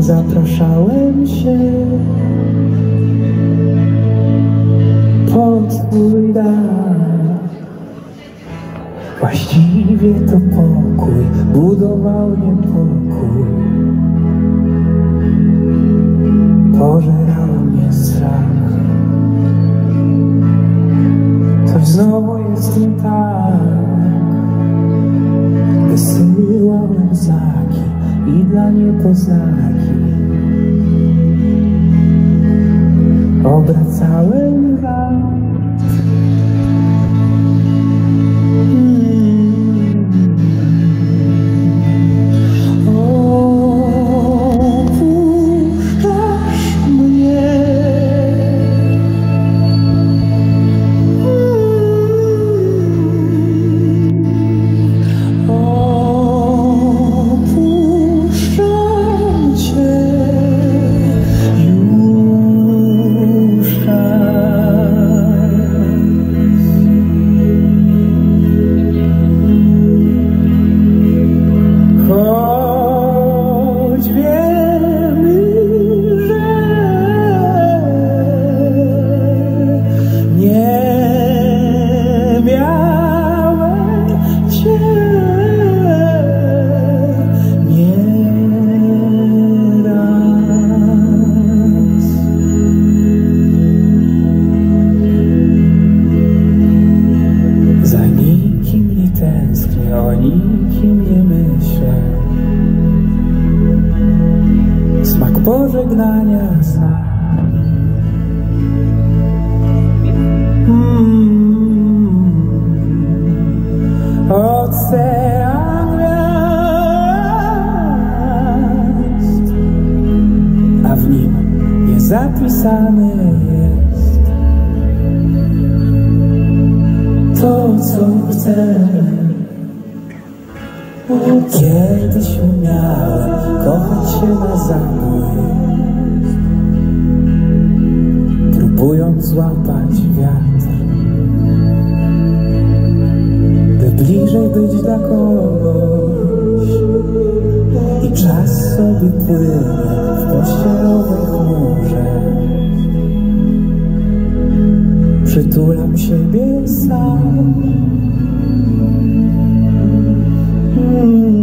Zapraszałem się pod twój dach. Właściwie to pokój budował niepokój. Pożerał mnie strach. Coś znowu jest nie tak. Wysyłałem znaki i dla niepoznaki obracałem wam. Opuszczasz mnie. Opuszczam cię już raz. Choć wiemy, że nie miałem cię, nie raz. Za nikim nie tęsknię, o nikim nie myślę. Smak pożegnania znam. Ocean gwiazd, a w nim niezapisane jest to, co chcę. Kiedyś umiałem kochać się na zabój, próbując złapać wiatr, by bliżej być dla kogoś. I czas sobie płynie w pościelowej chmurze. Przytulam siebie sam.